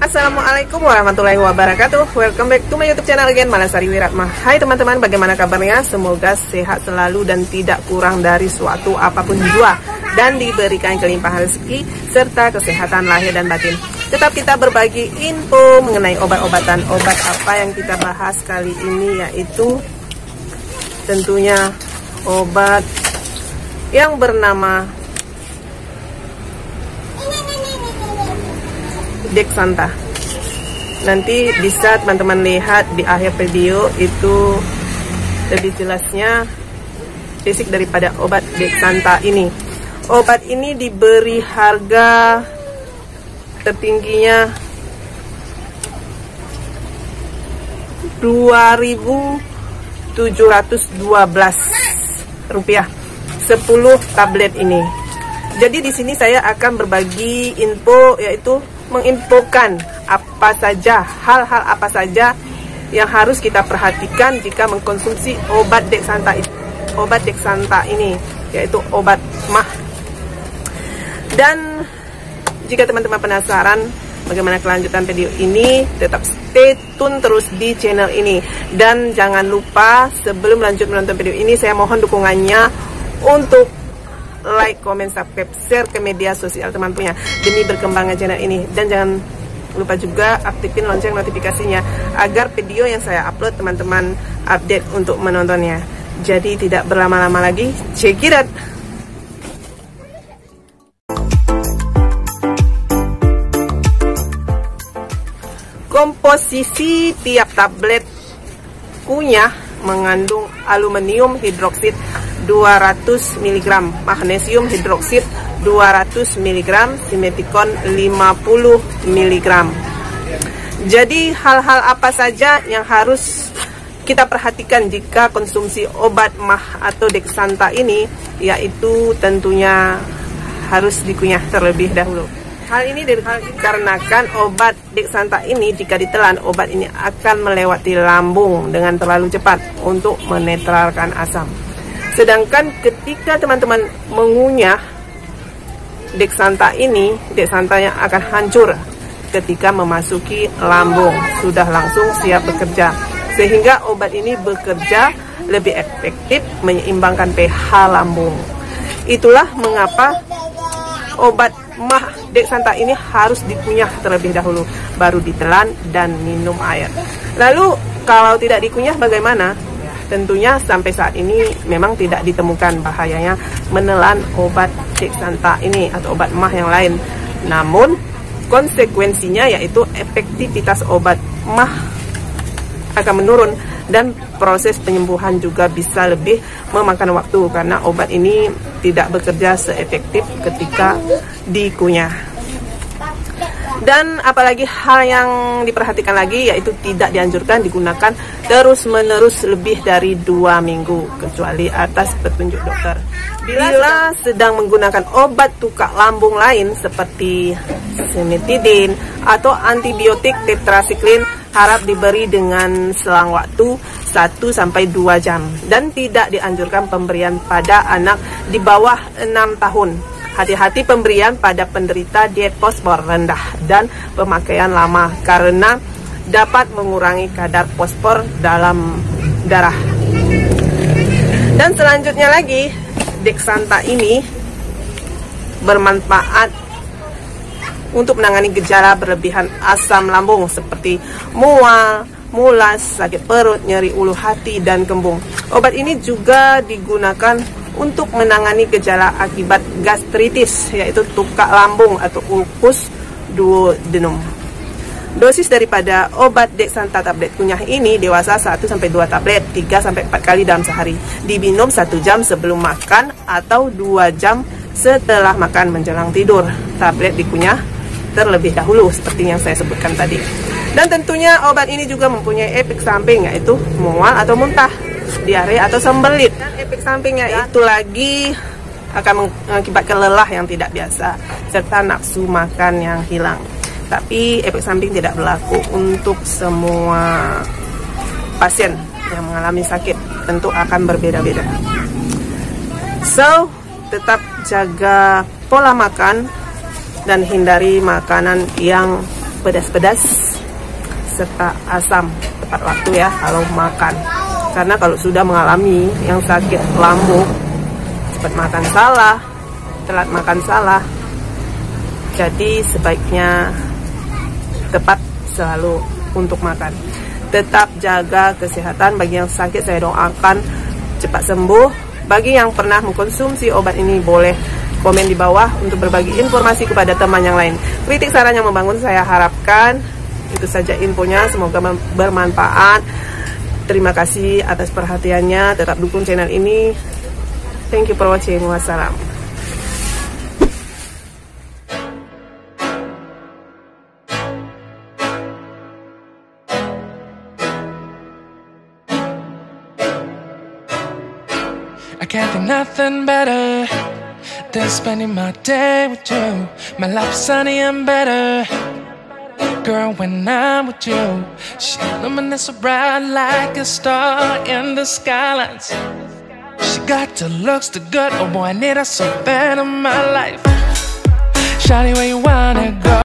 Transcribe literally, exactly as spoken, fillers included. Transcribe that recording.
Assalamualaikum warahmatullahi wabarakatuh. Welcome back to my YouTube channel again, Malasari Wiratma. Hai teman-teman, bagaimana kabarnya? Semoga sehat selalu dan tidak kurang dari suatu apapun jua, dan diberikan kelimpahan rezeki serta kesehatan lahir dan batin. Tetap kita berbagi info mengenai obat-obatan. Obat apa yang kita bahas kali ini yaitu tentunya obat yang bernama Dexanta. Nanti bisa teman-teman lihat di akhir video itu lebih jelasnya basic daripada obat Dexanta ini. Obat ini diberi harga tertingginya dua ribu tujuh ratus dua belas rupiah sepuluh tablet ini. Jadi di sini saya akan berbagi info, yaitu menginfokan apa saja, hal-hal apa saja yang harus kita perhatikan jika mengkonsumsi obat Dexanta, obat Dexanta ini, yaitu obat mah. Dan jika teman-teman penasaran bagaimana kelanjutan video ini, tetap stay tune terus di channel ini. Dan jangan lupa sebelum lanjut menonton video ini, saya mohon dukungannya untuk like, comment, subscribe, share ke media sosial teman punya demi berkembangnya channel ini. Dan jangan lupa juga aktifin lonceng notifikasinya agar video yang saya upload teman-teman update untuk menontonnya. Jadi tidak berlama-lama lagi, check it out. Komposisi tiap tablet kunyah mengandung aluminium hidroksid dua ratus miligram, magnesium hidroksid dua ratus miligram, simeticon lima puluh miligram. Jadi hal-hal apa saja yang harus kita perhatikan jika konsumsi obat mah atau Dexanta ini, yaitu tentunya harus dikunyah terlebih dahulu. Hal ini dikarenakan obat Dexanta ini jika ditelan, obat ini akan melewati lambung dengan terlalu cepat untuk menetralkan asam. Sedangkan ketika teman-teman mengunyah Dexanta ini, Dexantanya akan hancur ketika memasuki lambung, sudah langsung siap bekerja. Sehingga obat ini bekerja lebih efektif menyeimbangkan pH lambung. Itulah mengapa obat mah Dexanta ini harus dikunyah terlebih dahulu, baru ditelan dan minum air. Lalu kalau tidak dikunyah bagaimana? Tentunya sampai saat ini memang tidak ditemukan bahayanya menelan obat Dexanta ini atau obat mah yang lain. Namun konsekuensinya yaitu efektivitas obat mah akan menurun dan proses penyembuhan juga bisa lebih memakan waktu karena obat ini tidak bekerja seefektif ketika dikunyah. Dan apalagi hal yang diperhatikan lagi yaitu tidak dianjurkan digunakan terus-menerus lebih dari dua minggu kecuali atas petunjuk dokter. Bila sedang menggunakan obat tukak lambung lain seperti cimetidine atau antibiotik tetrasiklin, harap diberi dengan selang waktu satu sampai dua jam dan tidak dianjurkan pemberian pada anak di bawah enam tahun. Hati-hati pemberian pada penderita diet fosfor rendah dan pemakaian lama karena dapat mengurangi kadar fosfor dalam darah. Dan selanjutnya lagi, Dexanta ini bermanfaat untuk menangani gejala berlebihan asam lambung seperti mual, mulas, sakit perut, nyeri ulu hati, dan kembung. Obat ini juga digunakan untuk menangani gejala akibat gastritis, yaitu tukak lambung atau ulkus duodenum. Dosis daripada obat Dexanta tablet kunyah ini dewasa satu sampai dua tablet tiga sampai empat kali dalam sehari. Diminum satu jam sebelum makan atau dua jam setelah makan menjelang tidur. Tablet dikunyah terlebih dahulu seperti yang saya sebutkan tadi. Dan tentunya obat ini juga mempunyai efek samping yaitu mual atau muntah, diare atau sembelit. Dan efek sampingnya itu lagi akan mengakibatkan lelah yang tidak biasa serta nafsu makan yang hilang. Tapi efek samping tidak berlaku untuk semua pasien yang mengalami sakit, tentu akan berbeda-beda. So, tetap jaga pola makan dan hindari makanan yang pedas-pedas serta asam tepat waktu ya kalau makan. Karena kalau sudah mengalami yang sakit lambung, cepat makan salah, telat makan salah, jadi sebaiknya tepat selalu untuk makan. Tetap jaga kesehatan. Bagi yang sakit saya doakan cepat sembuh. Bagi yang pernah mengkonsumsi obat ini boleh komen di bawah untuk berbagi informasi kepada teman yang lain. Kritik saran yang membangun saya harapkan. Itu saja infonya, semoga bermanfaat. Terima kasih atas perhatiannya. Tetap dukung channel ini. Thank you for watching. Wassalam. I can't think nothing better than spending my day with you. My life's sunny and better, girl, when I'm with you. She illuminates so bright like a star in the skylines. She got the looks, the good, oh boy, I need her so bad in my life. Shawty, where you wanna go?